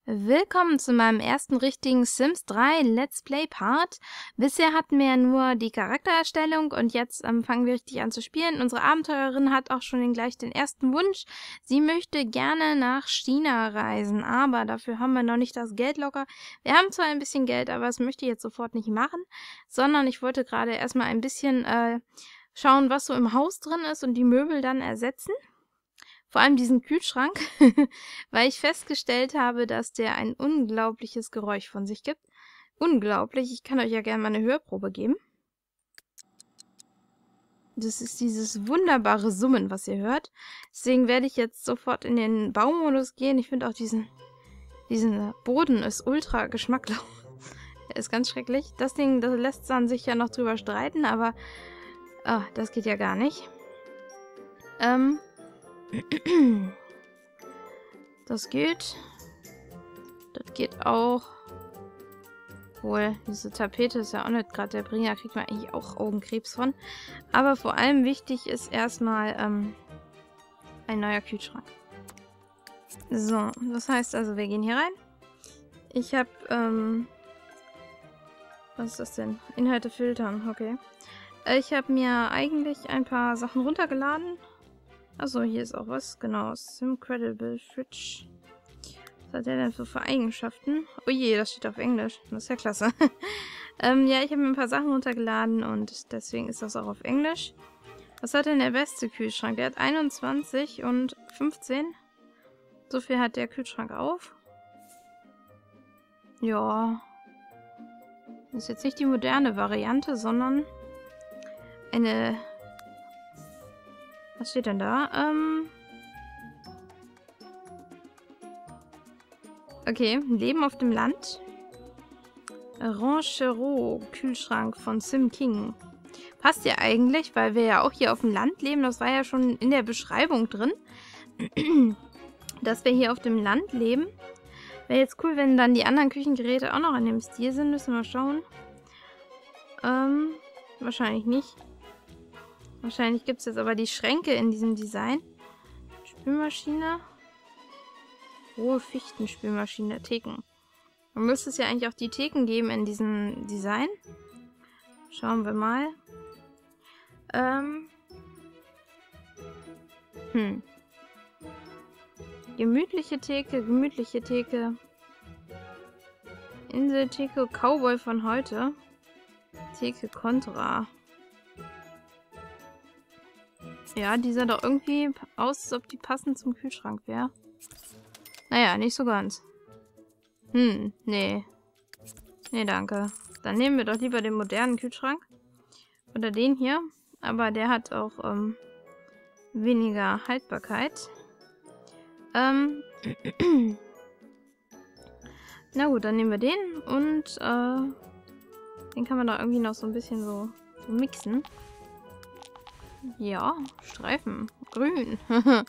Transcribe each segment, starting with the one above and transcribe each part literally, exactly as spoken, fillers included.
Willkommen zu meinem ersten richtigen Sims drei Let's Play Part. Bisher hatten wir ja nur die Charaktererstellung und jetzt ähm, fangen wir richtig an zu spielen. Unsere Abenteurerin hat auch schon den, gleich den ersten Wunsch. Sie möchte gerne nach China reisen, aber dafür haben wir noch nicht das Geld locker. Wir haben zwar ein bisschen Geld, aber das möchte ich jetzt sofort nicht machen, sondern ich wollte gerade erstmal ein bisschen äh, schauen, was so im Haus drin ist und die Möbel dann ersetzen. Vor allem diesen Kühlschrank, weil ich festgestellt habe, dass der ein unglaubliches Geräusch von sich gibt. Unglaublich. Ich kann euch ja gerne mal eine Hörprobe geben. Das ist dieses wunderbare Summen, was ihr hört. Deswegen werde ich jetzt sofort in den Baumodus gehen. Ich finde auch diesen, diesen Boden ist ultra geschmacklos. Der ist ganz schrecklich. Das Ding, das lässt man sich ja noch drüber streiten, aber oh, das geht ja gar nicht. Ähm... Das geht. Das geht auch. Wohl, diese Tapete ist ja auch nicht gerade der Bringer. Kriegt man eigentlich auch Augenkrebs von. Aber vor allem wichtig ist erstmal ähm, ein neuer Kühlschrank. So, das heißt also, wir gehen hier rein. Ich habe, ähm... was ist das denn? Inhalte filtern, okay. Ich habe mir eigentlich ein paar Sachen runtergeladen. Achso, hier ist auch was. Genau. Simcredible Fridge. Was hat der denn so für Eigenschaften? Oh je, das steht auf Englisch. Das ist ja klasse. ähm, ja, ich habe mir ein paar Sachen runtergeladen und deswegen ist das auch auf Englisch. Was hat denn der beste Kühlschrank? Der hat einundzwanzig und fünfzehn. So viel hat der Kühlschrank auf. Ja. Das ist jetzt nicht die moderne Variante, sondern eine... Was steht denn da? Ähm... Okay, Leben auf dem Land. Ranchero, Kühlschrank von Sim King. Passt ja eigentlich, weil wir ja auch hier auf dem Land leben. Das war ja schon in der Beschreibung drin, dass wir hier auf dem Land leben. Wäre jetzt cool, wenn dann die anderen Küchengeräte auch noch in dem Stil sind. Müssen wir mal schauen. Ähm, wahrscheinlich nicht. Wahrscheinlich gibt es jetzt aber die Schränke in diesem Design. Spülmaschine. Rohe Fichtenspülmaschine. Theken. Man müsste es ja eigentlich auch die Theken geben in diesem Design. Schauen wir mal. Ähm. Hm. Gemütliche Theke, gemütliche Theke. Inseltheke, Cowboy von heute. Theke Contra. Ja, die sah doch irgendwie aus, als ob die passend zum Kühlschrank wäre. Naja, nicht so ganz. Hm, nee. Nee, danke. Dann nehmen wir doch lieber den modernen Kühlschrank. Oder den hier. Aber der hat auch ähm, weniger Haltbarkeit. Ähm. Na gut, dann nehmen wir den. Und äh, den kann man da irgendwie noch so ein bisschen so, so mixen. Ja, Streifen. Grün.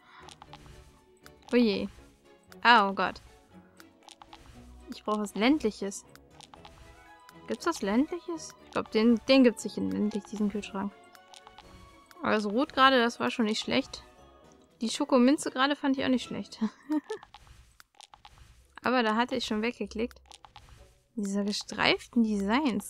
Oje. Oh Gott. Ich brauche was Ländliches. Gibt's was Ländliches? Ich glaube, den, den gibt es nicht in ländlich, diesen Kühlschrank. Aber das Rot gerade, das war schon nicht schlecht. Die Schokominze gerade fand ich auch nicht schlecht. Aber da hatte ich schon weggeklickt. Diese gestreiften Designs.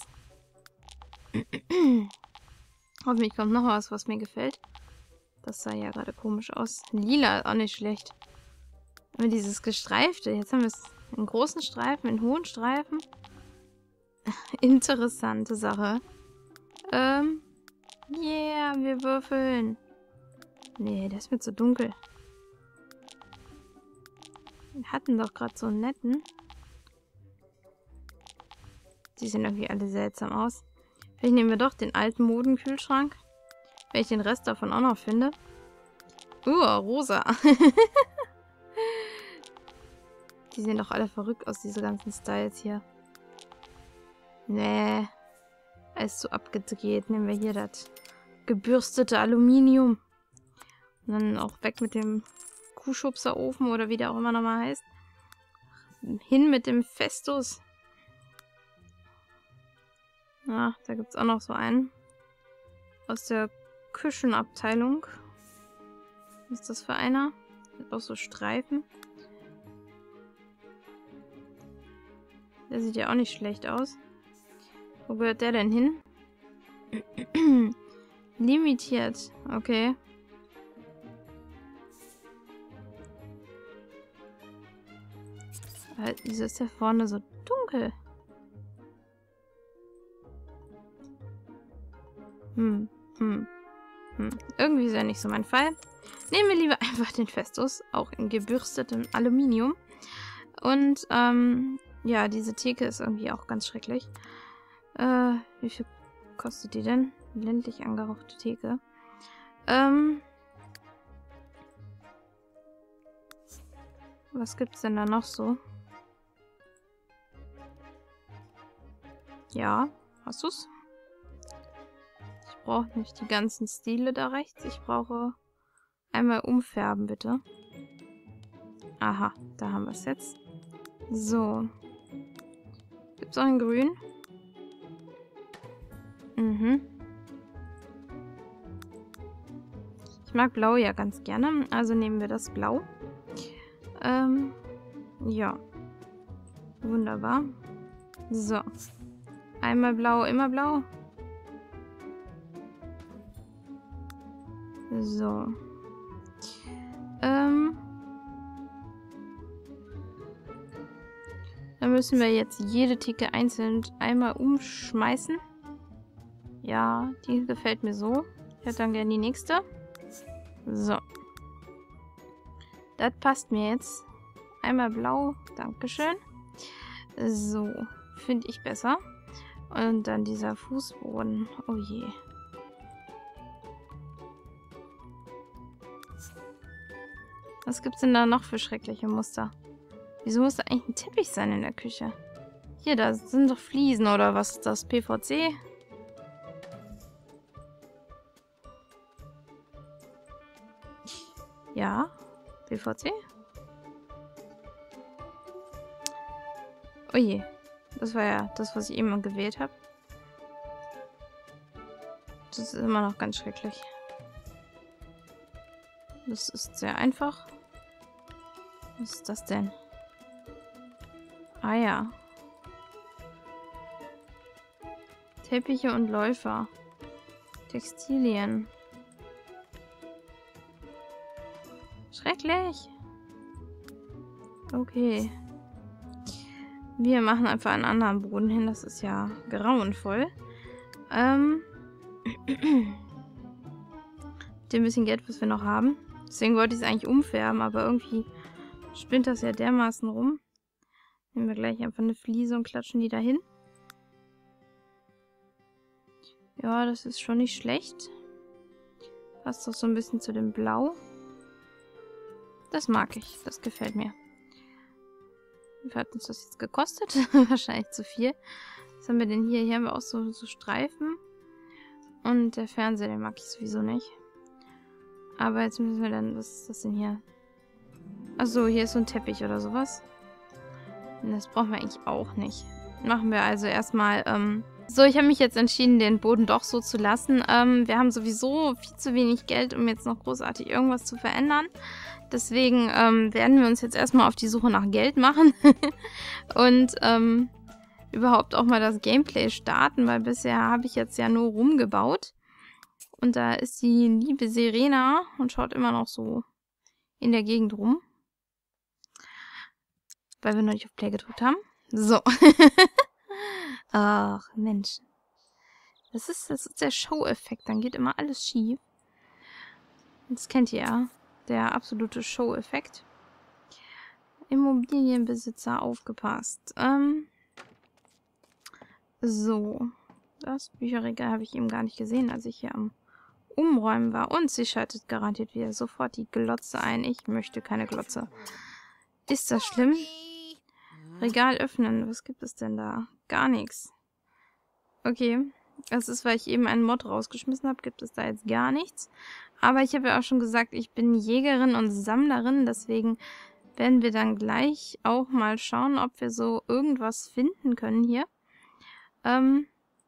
Hoffentlich kommt noch was, was mir gefällt. Das sah ja gerade komisch aus. Lila, auch nicht schlecht. Aber dieses gestreifte, jetzt haben wir es in großen Streifen, in hohen Streifen. Interessante Sache. Ähm, yeah, wir würfeln. Nee, der ist mir zu dunkel. Wir hatten doch gerade so einen netten. Die sehen irgendwie alle seltsam aus. Vielleicht nehmen wir doch den alten Modenkühlschrank. Wenn ich den Rest davon auch noch finde. Uh, rosa. Die sehen doch alle verrückt aus, diese ganzen Styles hier. Nee. Alles zu abgedreht. Nehmen wir hier das gebürstete Aluminium. Und dann auch weg mit dem Kuhschubserofen oder wie der auch immer nochmal heißt. Hin mit dem Festus. Ja, da gibt es auch noch so einen. Aus der Küchenabteilung. Was ist das für einer? Hat auch so Streifen. Der sieht ja auch nicht schlecht aus. Wo gehört der denn hin? Limitiert. Okay. Wieso ist der vorne so dunkel? Hm, hm, hm. Irgendwie ist er nicht so mein Fall. Nehmen wir lieber einfach den Festus, auch in gebürstetem Aluminium. Und, ähm, ja, diese Theke ist irgendwie auch ganz schrecklich. Äh, wie viel kostet die denn? Ländlich angehauchte Theke. Ähm, was gibt's denn da noch so? Ja, hast du's? Ich brauche nicht die ganzen Stile da rechts. Ich brauche einmal umfärben, bitte. Aha, da haben wir es jetzt. So. Gibt's auch in grün? Mhm. Ich mag blau ja ganz gerne, also nehmen wir das Blau. Ähm, ja. Wunderbar. So. Einmal blau, immer blau. So. Ähm. Dann müssen wir jetzt jede Theke einzeln einmal umschmeißen. Ja, die gefällt mir so. Ich hätte dann gerne die nächste. So. Das passt mir jetzt. Einmal blau. Dankeschön. So. Finde ich besser. Und dann dieser Fußboden. Oh je. Was gibt's denn da noch für schreckliche Muster? Wieso muss da eigentlich ein Teppich sein in der Küche? Hier, da sind doch Fliesen oder was ist das? P V C? Ja, P V C? Oh je, das war ja das, was ich eben gewählt habe. Das ist immer noch ganz schrecklich. Das ist sehr einfach. Was ist das denn? Ah ja. Teppiche und Läufer. Textilien. Schrecklich. Okay. Wir machen einfach einen anderen Boden hin. Das ist ja grauenvoll. Ähm. Mit dem bisschen Geld, was wir noch haben. Deswegen wollte ich es eigentlich umfärben, aber irgendwie spinnt das ja dermaßen rum. Nehmen wir gleich einfach eine Fliese und klatschen die dahin. Ja, das ist schon nicht schlecht. Passt doch so ein bisschen zu dem Blau. Das mag ich. Das gefällt mir. Wie viel hat uns das jetzt gekostet? Wahrscheinlich zu viel. Was haben wir denn hier? Hier haben wir auch so, so Streifen. Und der Fernseher, den mag ich sowieso nicht. Aber jetzt müssen wir dann... Was ist das denn hier? Achso, hier ist so ein Teppich oder sowas. Und das brauchen wir eigentlich auch nicht. Machen wir also erstmal... Ähm so, ich habe mich jetzt entschieden, den Boden doch so zu lassen. Ähm, wir haben sowieso viel zu wenig Geld, um jetzt noch großartig irgendwas zu verändern. Deswegen ähm, werden wir uns jetzt erstmal auf die Suche nach Geld machen. Und ähm, überhaupt auch mal das Gameplay starten, weil bisher habe ich jetzt ja nur rumgebaut. Und da ist die liebe Serena und schaut immer noch so in der Gegend rum. Weil wir noch nicht auf Play gedrückt haben. So. Ach, Mensch. Das ist, das ist der Show-Effekt. Dann geht immer alles schief. Das kennt ihr ja. Der absolute Show-Effekt. Immobilienbesitzer, aufgepasst. Ähm, so. Das Bücherregal habe ich eben gar nicht gesehen, als ich hier am Umräumen war. Und sie schaltet garantiert wieder sofort die Glotze ein. Ich möchte keine Glotze. Ist das schlimm? Regal öffnen. Was gibt es denn da? Gar nichts. Okay. Das ist, weil ich eben einen Mod rausgeschmissen habe, gibt es da jetzt gar nichts. Aber ich habe ja auch schon gesagt, ich bin Jägerin und Sammlerin. Deswegen werden wir dann gleich auch mal schauen, ob wir so irgendwas finden können hier. Ähm,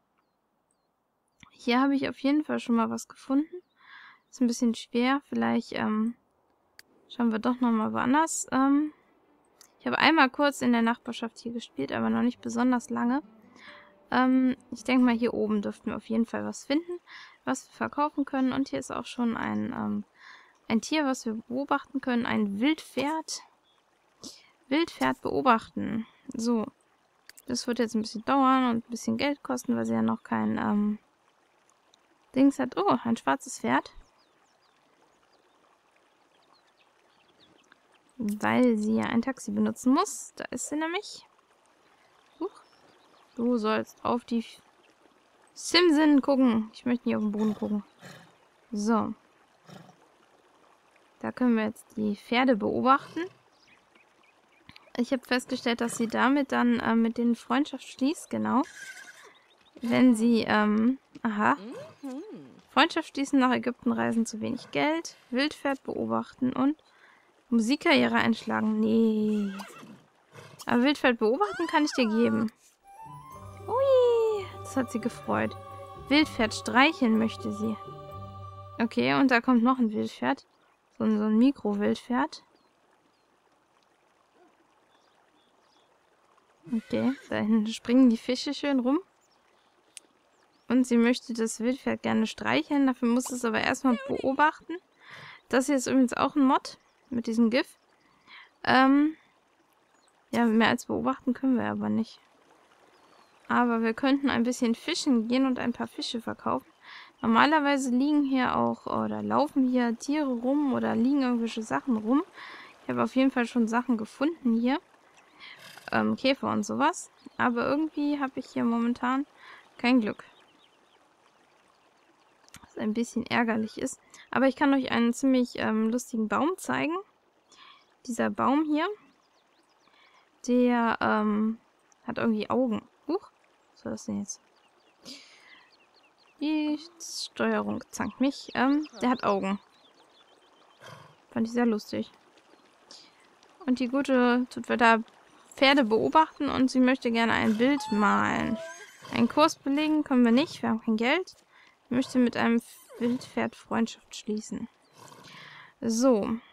hier habe ich auf jeden Fall schon mal was gefunden. Ist ein bisschen schwer. Vielleicht ähm, schauen wir doch nochmal woanders. Ähm, Ich habe einmal kurz in der Nachbarschaft hier gespielt, aber noch nicht besonders lange. Ähm, ich denke mal, hier oben dürften wir auf jeden Fall was finden, was wir verkaufen können. Und hier ist auch schon ein, ähm, ein Tier, was wir beobachten können. Ein Wildpferd. Wildpferd beobachten. So. Das wird jetzt ein bisschen dauern und ein bisschen Geld kosten, weil sie ja noch kein ähm, Dings hat. Oh, ein schwarzes Pferd. Weil sie ja ein Taxi benutzen muss. Da ist sie nämlich. Huch. Du sollst auf die Simsen gucken. Ich möchte nicht auf den Boden gucken. So. Da können wir jetzt die Pferde beobachten. Ich habe festgestellt, dass sie damit dann äh, mit denen Freundschaft schließt, genau. Wenn sie, ähm, aha. Freundschaft schließen, nach Ägypten reisen, zu wenig Geld. Wildpferd beobachten und Musikkarriere einschlagen. Nee. Aber Wildpferd beobachten kann ich dir geben. Ui, das hat sie gefreut. Wildpferd streicheln möchte sie. Okay, und da kommt noch ein Wildpferd. So ein, so ein Mikro-Wildpferd. Okay, da hinten springen die Fische schön rum. Und sie möchte das Wildpferd gerne streicheln. Dafür muss es aber erstmal beobachten. Das hier ist übrigens auch ein Mod mit diesem GIF. Ähm, ja, mehr als beobachten können wir aber nicht. Aber wir könnten ein bisschen fischen gehen und ein paar Fische verkaufen. Normalerweise liegen hier auch, oder laufen hier Tiere rum oder liegen irgendwelche Sachen rum. Ich habe auf jeden Fall schon Sachen gefunden hier. Ähm, Käfer und sowas. Aber irgendwie habe ich hier momentan kein Glück. Was ein bisschen ärgerlich ist. Aber ich kann euch einen ziemlich ähm, lustigen Baum zeigen. Dieser Baum hier, der ähm, hat irgendwie Augen. Huch, was war das denn jetzt? Die Steuerung zankt mich. Ähm, der hat Augen. Fand ich sehr lustig. Und die Gute tut wir da Pferde beobachten und sie möchte gerne ein Bild malen. Einen Kurs belegen können wir nicht, wir haben kein Geld. Ich möchte mit einem Wildpferd Freundschaft schließen. So,